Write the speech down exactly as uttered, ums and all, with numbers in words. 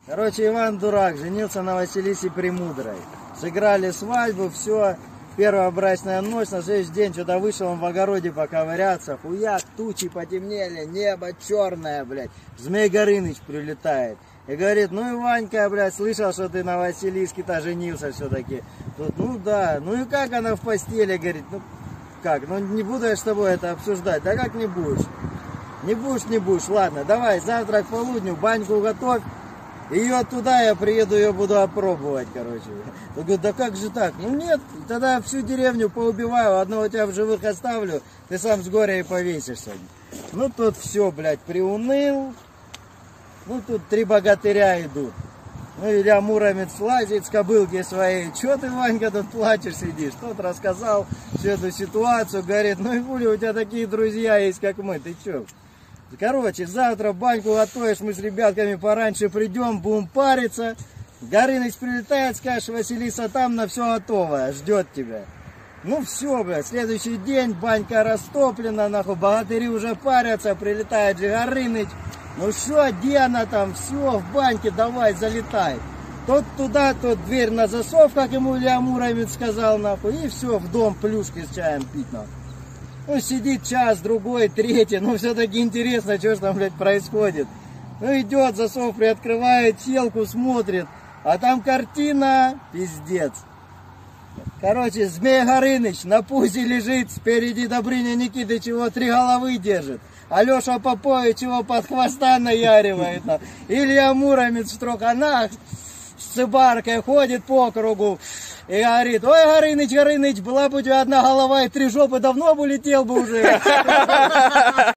Короче, Иван Дурак женился на Василисе Премудрой. Сыграли свадьбу, все. Первая брачная ночь, на следующий день что-то вышел он в огороде поковыряться. Хуяк, тучи потемнели, небо черное, блядь. Змей Горыныч прилетает. И говорит, ну и Ванька, блядь, слышал, что ты на Василиске-то женился все-таки. Тут, ну да, ну и как она в постели, говорит, ну как, ну не буду я с тобой это обсуждать. Да как не будешь? Не будешь, не будешь, ладно, давай, завтра к полудню баньку готовь. Ее туда я приеду, ее буду опробовать, короче. Он говорит, да как же так? Ну нет, тогда всю деревню поубиваю, одного тебя в живых оставлю, ты сам с горя и повесишься. Ну тут все, блядь, приуныл. Ну тут три богатыря идут. Ну Илья Муромец слазит с кобылки своей. Че ты, Ванька, тут плачешь, сидишь? Тот рассказал всю эту ситуацию, говорит, ну и хули, у тебя такие друзья есть, как мы, ты че? Короче, завтра баньку готовишь, мы с ребятками пораньше придем, будем париться. Горыныч прилетает, скажешь, Василиса там, на все готово, ждет тебя. Ну все, блядь, следующий день, банька растоплена, нахуй, богатыри уже парятся, прилетает же Горыныч. Ну что, где она там, все, в баньке, давай, залетай. Тот туда, тот дверь на засов, как ему Илья Муромец сказал, нахуй, и все, в дом плюшки с чаем пить, нахуй. Ну, сидит час, другой, третий, ну, все-таки интересно, что ж там, блядь, происходит. Ну, идет, засов приоткрывает, селку смотрит, а там картина, пиздец. Короче, Змей Горыныч на пузе лежит, спереди Добрыня Никитыч его три головы держит. Алеша Попович его под хвоста наяривает. Илья Муромец строк, она с цыбаркой ходит по кругу. И говорит, ой, Горыныч, Горыныч, была бы у тебя одна голова и три жопы, давно бы улетел бы уже.